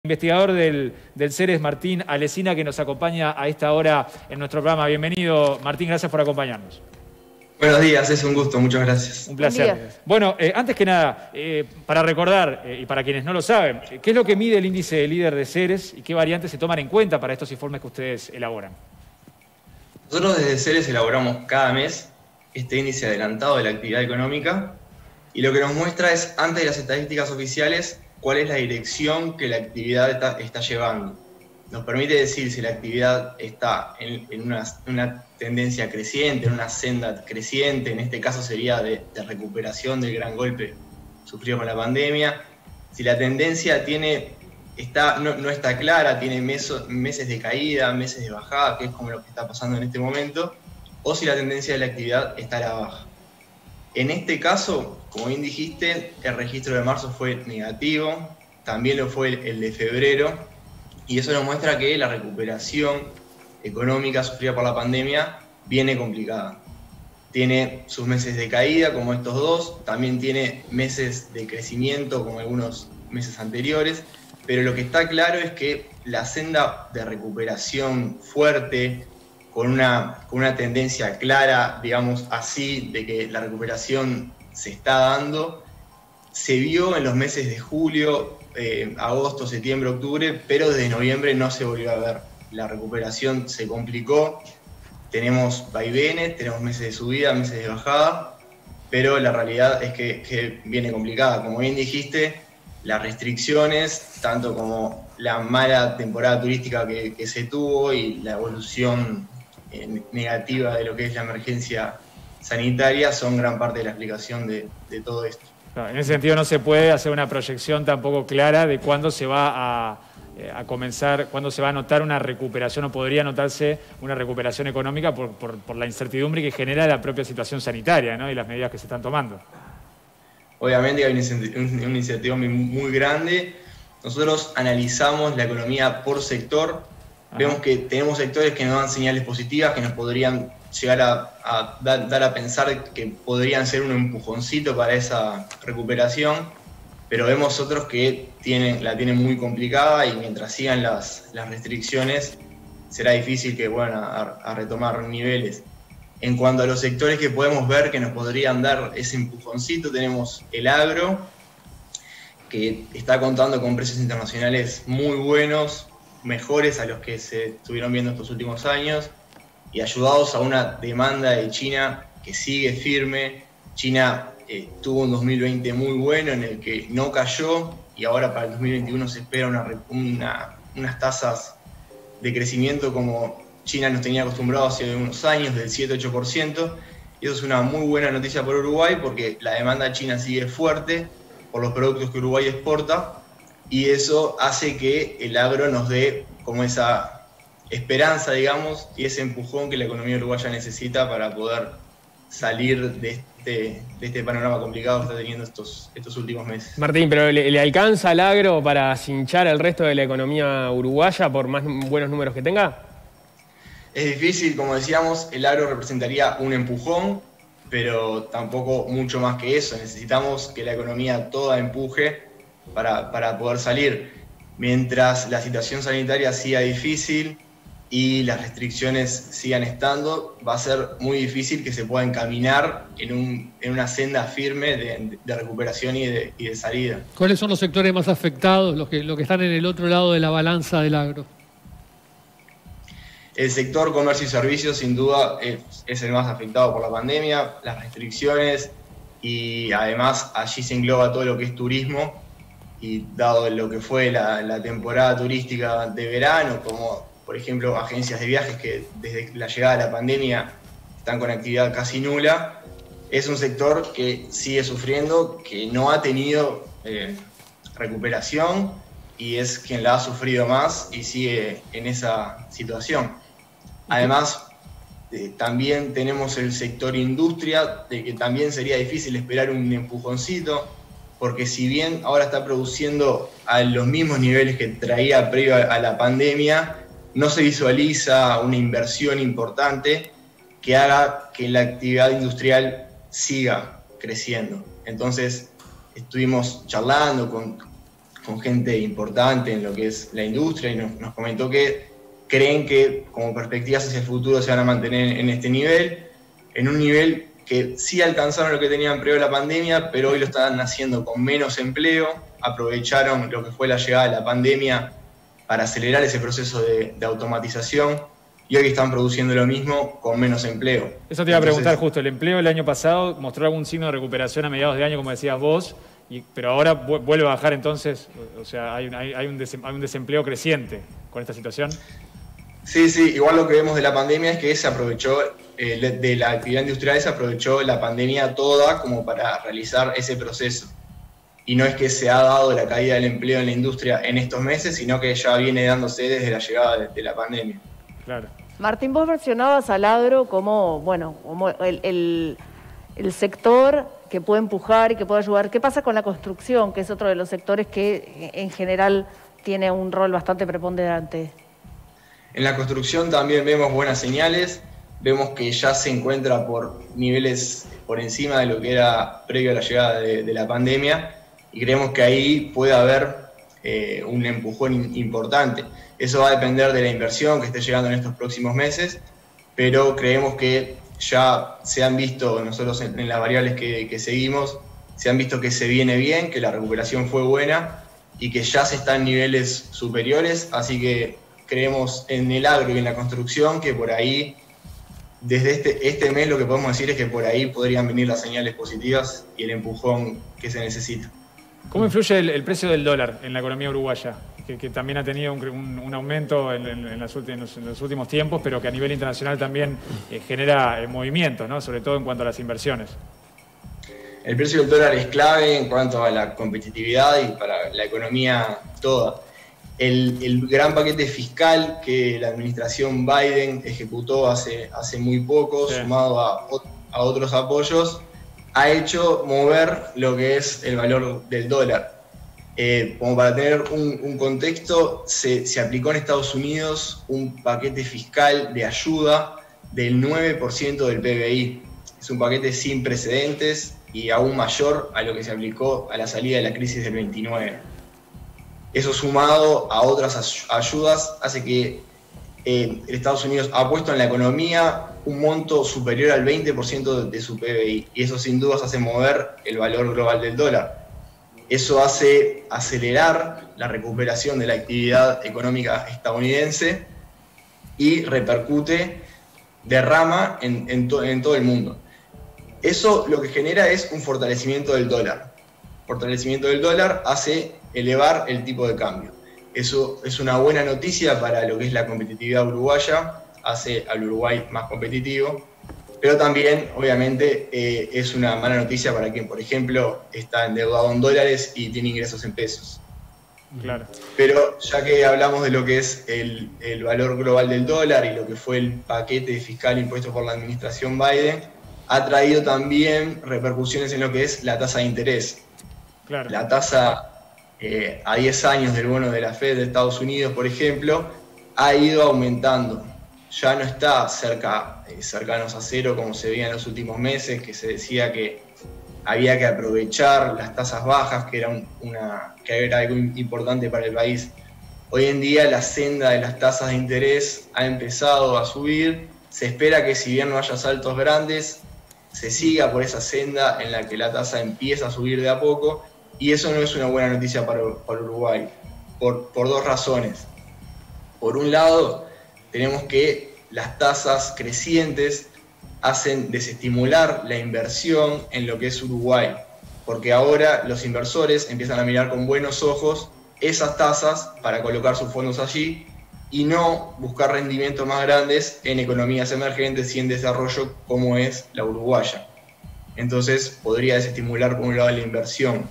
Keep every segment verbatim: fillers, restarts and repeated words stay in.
Investigador del, del CERES, Martín Alesina, que nos acompaña a esta hora en nuestro programa. Bienvenido, Martín, gracias por acompañarnos. Buenos días, es un gusto, muchas gracias. Un placer. Bueno, eh, antes que nada, eh, para recordar, eh, y para quienes no lo saben, ¿qué es lo que mide el índice de líder de CERES y qué variantes se toman en cuenta para estos informes que ustedes elaboran? Nosotros desde CERES elaboramos cada mes este índice adelantado de la actividad económica y lo que nos muestra es, antes de las estadísticas oficiales, cuál es la dirección que la actividad está, está llevando. Nos permite decir si la actividad está en, en una, una tendencia creciente, en una senda creciente, en este caso sería de, de recuperación del gran golpe sufrido con la pandemia. Si la tendencia tiene, está, no, no está clara, tiene meso, meses de caída, meses de bajada, que es como lo que está pasando en este momento, o si la tendencia de la actividad está a la baja. En este caso, como bien dijiste, el registro de marzo fue negativo, también lo fue el, el de febrero, y eso nos muestra que la recuperación económica sufrida por la pandemia viene complicada. Tiene sus meses de caída, como estos dos, también tiene meses de crecimiento, como algunos meses anteriores, pero lo que está claro es que la senda de recuperación fuerte, con una, con una tendencia clara, digamos así, de que la recuperación se está dando, se vio en los meses de julio, eh, agosto, septiembre, octubre, pero desde noviembre no se volvió a ver. La recuperación se complicó, tenemos vaivenes, tenemos meses de subida, meses de bajada, pero la realidad es que, que viene complicada. Como bien dijiste, las restricciones, tanto como la mala temporada turística que, que se tuvo y la evolución negativa de lo que es la emergencia sanitaria son gran parte de la explicación de, de todo esto. No, en ese sentido no se puede hacer una proyección tampoco clara de cuándo se va a, a comenzar, cuándo se va a notar una recuperación o podría notarse una recuperación económica por, por, por la incertidumbre que genera la propia situación sanitaria, ¿no? Y las medidas que se están tomando. Obviamente hay una incertidumbre muy grande. Nosotros analizamos la economía por sector. Ajá. Vemos que tenemos sectores que nos dan señales positivas, que nos podrían llegar a, a dar, dar a pensar que podrían ser un empujoncito para esa recuperación, pero vemos otros que tienen, la tienen muy complicada y mientras sigan las, las restricciones será difícil que vuelvan a, a retomar niveles. En cuanto a los sectores que podemos ver que nos podrían dar ese empujoncito, tenemos el agro, que está contando con precios internacionales muy buenos, mejores a los que se estuvieron viendo estos últimos años y ayudados a una demanda de China que sigue firme. China eh, tuvo un dos mil veinte muy bueno en el que no cayó y ahora para el dos mil veintiuno se espera una, una, unas tasas de crecimiento como China nos tenía acostumbrados hace unos años, del siete a ocho por ciento, y eso es una muy buena noticia para Uruguay porque la demanda china sigue fuerte por los productos que Uruguay exporta, y eso hace que el agro nos dé como esa esperanza, digamos, y ese empujón que la economía uruguaya necesita para poder salir de este, de este panorama complicado que está teniendo estos, estos últimos meses. Martín, ¿pero le, le alcanza al agro para cinchar al resto de la economía uruguaya por más buenos números que tenga? Es difícil, como decíamos, el agro representaría un empujón, pero tampoco mucho más que eso. Necesitamos que la economía toda empuje Para, para poder salir. Mientras la situación sanitaria siga difícil y las restricciones sigan estando, va a ser muy difícil que se pueda encaminar en, un, en una senda firme de, de recuperación y de, y de salida. ¿Cuáles son los sectores más afectados, los que, los que están en el otro lado de la balanza del agro? El sector comercio y servicios sin duda es, es el más afectado por la pandemia, las restricciones, y además allí se engloba todo lo que es turismo. Y dado lo que fue la, la temporada turística de verano, como por ejemplo agencias de viajes que desde la llegada de la pandemia están con actividad casi nula, es un sector que sigue sufriendo, que no ha tenido eh, recuperación y es quien la ha sufrido más y sigue en esa situación. Además, eh, también tenemos el sector industria, de que también sería difícil esperar un empujoncito, porque si bien ahora está produciendo a los mismos niveles que traía previo a la pandemia, no se visualiza una inversión importante que haga que la actividad industrial siga creciendo. Entonces, estuvimos charlando con, con gente importante en lo que es la industria y nos, nos comentó que creen que como perspectivas hacia el futuro se van a mantener en este nivel, en un nivel que sí alcanzaron lo que tenían previo a la pandemia, pero hoy lo están haciendo con menos empleo, aprovecharon lo que fue la llegada de la pandemia para acelerar ese proceso de, de automatización y hoy están produciendo lo mismo con menos empleo. Eso te iba a preguntar justo, el empleo el año pasado mostró algún signo de recuperación a mediados de año, como decías vos, y, pero ahora vuelve a bajar entonces, o sea, hay, hay, hay, un desem, hay un desempleo creciente con esta situación. Sí, sí, igual lo que vemos de la pandemia es que se aprovechó, eh, de la actividad industrial se aprovechó la pandemia toda como para realizar ese proceso. Y no es que se ha dado la caída del empleo en la industria en estos meses, sino que ya viene dándose desde la llegada de, de la pandemia. Claro. Martín, vos mencionabas al agro como, bueno, como el, el, el sector que puede empujar y que puede ayudar. ¿Qué pasa con la construcción, que es otro de los sectores que en general tiene un rol bastante preponderante? En la construcción también vemos buenas señales, vemos que ya se encuentra por niveles por encima de lo que era previo a la llegada de, de la pandemia y creemos que ahí puede haber eh, un empujón importante. Eso va a depender de la inversión que esté llegando en estos próximos meses, pero creemos que ya se han visto, nosotros en, en las variables que, que seguimos, se han visto que se viene bien, que la recuperación fue buena y que ya se está en niveles superiores, así que creemos en el agro y en la construcción que por ahí, desde este, este mes lo que podemos decir es que por ahí podrían venir las señales positivas y el empujón que se necesita. ¿Cómo influye el, el precio del dólar en la economía uruguaya? Que, que también ha tenido un, un, un aumento en, en, en, las últimos, en los últimos tiempos, pero que a nivel internacional también eh, genera eh, movimientos, ¿no? Sobre todo en cuanto a las inversiones. El precio del dólar es clave en cuanto a la competitividad y para la economía toda. El, el gran paquete fiscal que la administración Biden ejecutó hace, hace muy poco, sí, sumado a, a otros apoyos, ha hecho mover lo que es el valor del dólar. Eh, como para tener un, un contexto, se, se aplicó en Estados Unidos un paquete fiscal de ayuda del nueve por ciento del P B I. Es un paquete sin precedentes y aún mayor a lo que se aplicó a la salida de la crisis del veintinueve. Eso sumado a otras ayudas hace que eh, Estados Unidos ha puesto en la economía un monto superior al veinte por ciento de, de su P B I y eso sin dudas hace mover el valor global del dólar. Eso hace acelerar la recuperación de la actividad económica estadounidense y repercute, derrama en, en, to, en todo el mundo. Eso lo que genera es un fortalecimiento del dólar. Fortalecimiento del dólar hace elevar el tipo de cambio. Eso es una buena noticia para lo que es la competitividad uruguaya, hace al Uruguay más competitivo, pero también, obviamente, eh, es una mala noticia para quien, por ejemplo, está endeudado en dólares y tiene ingresos en pesos. Claro. Pero ya que hablamos de lo que es el, el valor global del dólar y lo que fue el paquete fiscal impuesto por la administración Biden, ha traído también repercusiones en lo que es la tasa de interés. Claro. La tasa eh, a diez años del bono de la Fed de Estados Unidos, por ejemplo, ha ido aumentando. Ya no está cerca, eh, cercanos a cero como se veía en los últimos meses, que se decía que había que aprovechar las tasas bajas, que era, un, una, que era algo importante para el país. Hoy en día la senda de las tasas de interés ha empezado a subir. Se espera que si bien no haya saltos grandes, se siga por esa senda en la que la tasa empieza a subir de a poco, y eso no es una buena noticia para, para Uruguay, por, por dos razones. Por un lado, tenemos que las tasas crecientes hacen desestimular la inversión en lo que es Uruguay, porque ahora los inversores empiezan a mirar con buenos ojos esas tasas para colocar sus fondos allí y no buscar rendimientos más grandes en economías emergentes y en desarrollo como es la uruguaya. Entonces podría desestimular por un lado la inversión.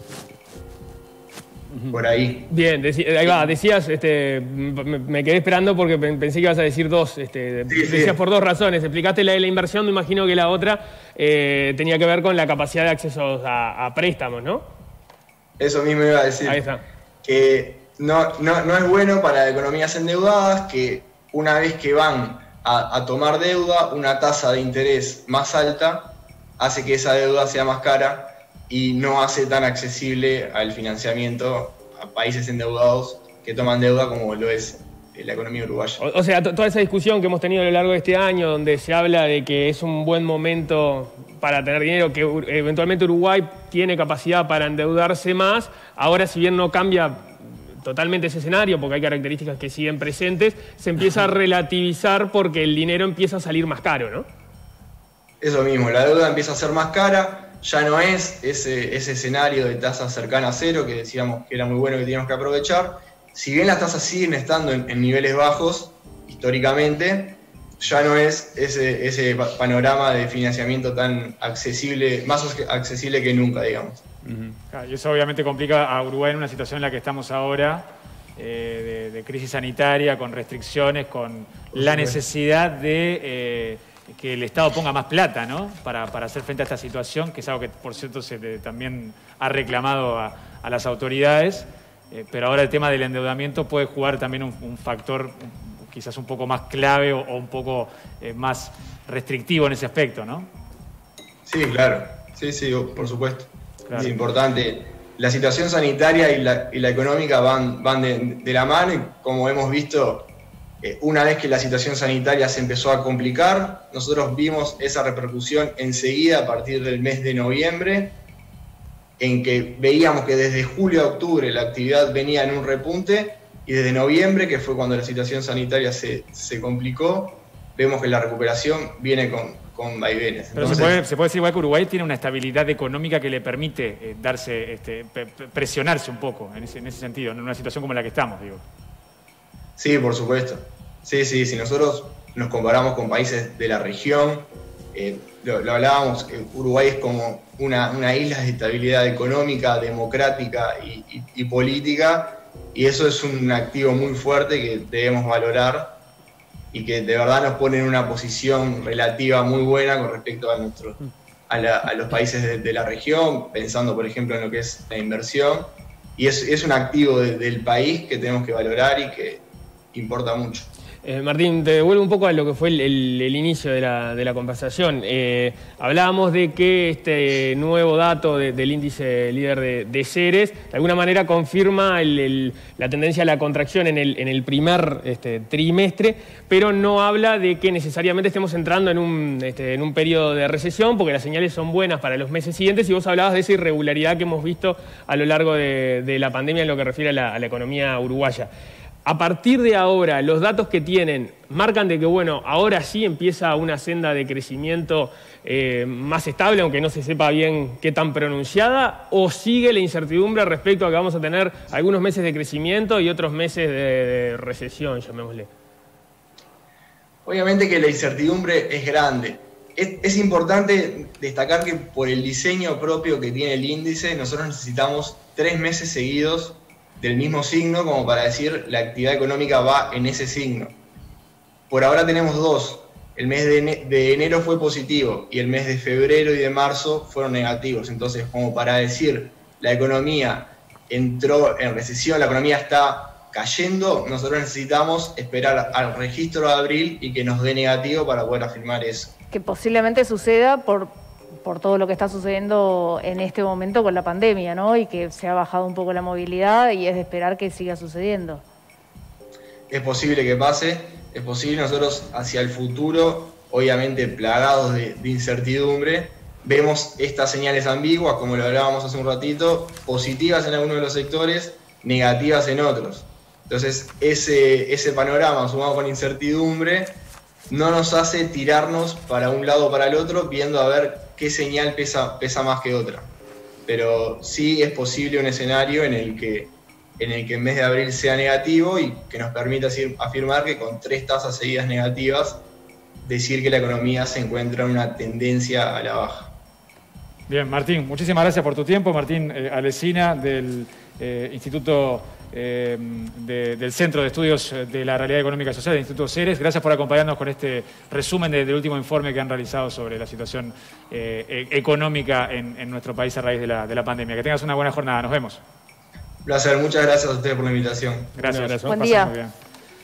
Por ahí. Bien, deci ahí va, decías, este, me, me quedé esperando porque pensé que ibas a decir dos, este, sí, decías sí. por dos razones. Explicaste la de la inversión, me imagino que la otra eh, tenía que ver con la capacidad de acceso a, a préstamos, ¿no? Eso mismo iba a decir. Ahí está. Que no, no, no es bueno para economías endeudadas que una vez que van a, a tomar deuda, una tasa de interés más alta hace que esa deuda sea más cara y no hace tan accesible al financiamiento a países endeudados que toman deuda como lo es la economía uruguaya. O, o sea, toda esa discusión que hemos tenido a lo largo de este año, donde se habla de que es un buen momento para tener dinero, que eventualmente Uruguay tiene capacidad para endeudarse más, ahora si bien no cambia totalmente ese escenario, porque hay características que siguen presentes, se empieza a relativizar porque el dinero empieza a salir más caro, ¿no? Eso mismo, la deuda empieza a ser más cara, ya no es ese, ese escenario de tasa cercana a cero que decíamos que era muy bueno, que teníamos que aprovechar. Si bien las tasas siguen estando en, en niveles bajos, históricamente, ya no es ese, ese panorama de financiamiento tan accesible, más accesible que nunca, digamos. Uh-huh. Claro, y eso obviamente complica a Uruguay en una situación en la que estamos ahora, eh, de, de crisis sanitaria, con restricciones, con la necesidad de eh, que el Estado ponga más plata, ¿no? Para, para hacer frente a esta situación, que es algo que, por cierto, se le, también ha reclamado a, a las autoridades. Eh, pero ahora el tema del endeudamiento puede jugar también un, un factor un, quizás un poco más clave o, o un poco eh, más restrictivo en ese aspecto, ¿no? Sí, claro. Sí, sí, por supuesto. Claro. Es importante. La situación sanitaria y la, y la económica van, van de, de la mano y como hemos visto, eh, una vez que la situación sanitaria se empezó a complicar, nosotros vimos esa repercusión enseguida a partir del mes de noviembre, en que veíamos que desde julio a octubre la actividad venía en un repunte y desde noviembre, que fue cuando la situación sanitaria se, se complicó, vemos que la recuperación viene con, con vaivenes. Pero Entonces, se, puede, se puede decir igual que Uruguay tiene una estabilidad económica que le permite eh, darse, este, presionarse un poco en ese, en ese sentido, en una situación como la que estamos, digo. Sí, por supuesto. Sí, sí, si nosotros nos comparamos con países de la región, eh, lo, lo hablábamos, eh, Uruguay es como una, una isla de estabilidad económica, democrática y, y, y política, y eso es un activo muy fuerte que debemos valorar y que de verdad nos pone en una posición relativa muy buena con respecto a, nuestro, a, la, a los países de, de la región, pensando por ejemplo en lo que es la inversión, y es, es un activo de, del país que tenemos que valorar y que importa mucho. Eh, Martín, te devuelvo un poco a lo que fue el, el, el inicio de la, de la conversación. Eh, hablábamos de que este nuevo dato de, del índice líder de, de Ceres, de alguna manera confirma el, el, la tendencia a la contracción en el, en el primer este, trimestre, pero no habla de que necesariamente estemos entrando en un, este, en un periodo de recesión, porque las señales son buenas para los meses siguientes, y vos hablabas de esa irregularidad que hemos visto a lo largo de, de la pandemia en lo que refiere a la, a la economía uruguaya. A partir de ahora, los datos que tienen marcan de que, bueno, ahora sí empieza una senda de crecimiento eh, más estable, aunque no se sepa bien qué tan pronunciada, o sigue la incertidumbre respecto a que vamos a tener algunos meses de crecimiento y otros meses de, de recesión, llamémosle. Obviamente que la incertidumbre es grande. Es, es importante destacar que por el diseño propio que tiene el índice, nosotros necesitamos tres meses seguidos del mismo signo como para decir la actividad económica va en ese signo. Por ahora tenemos dos. El mes de, ene de enero fue positivo y el mes de febrero y de marzo fueron negativos. Entonces, como para decir la economía entró en recesión, la economía está cayendo, nosotros necesitamos esperar al registro de abril y que nos dé negativo para poder afirmar eso. Que posiblemente suceda por... por todo lo que está sucediendo en este momento con la pandemia, ¿no? Y que se ha bajado un poco la movilidad y es de esperar que siga sucediendo. Es posible que pase, es posible. Nosotros hacia el futuro, obviamente plagados de, de incertidumbre, vemos estas señales ambiguas, como lo hablábamos hace un ratito, positivas en algunos de los sectores, negativas en otros. Entonces, ese, ese panorama sumado con incertidumbre no nos hace tirarnos para un lado o para el otro, viendo a ver qué señal pesa, pesa más que otra. Pero sí es posible un escenario en el que en el que en mes de abril sea negativo y que nos permita afirmar que con tres tasas seguidas negativas, decir que la economía se encuentra en una tendencia a la baja. Bien, Martín, muchísimas gracias por tu tiempo. Martín eh, Alesina, del eh, Instituto eh, de, del Centro de Estudios de la Realidad Económica y Social del Instituto Ceres. Gracias por acompañarnos con este resumen de, del último informe que han realizado sobre la situación eh, económica en, en nuestro país a raíz de la, de la pandemia. Que tengas una buena jornada. Nos vemos. Un placer. Muchas gracias a ustedes por la invitación. Gracias. Buen día.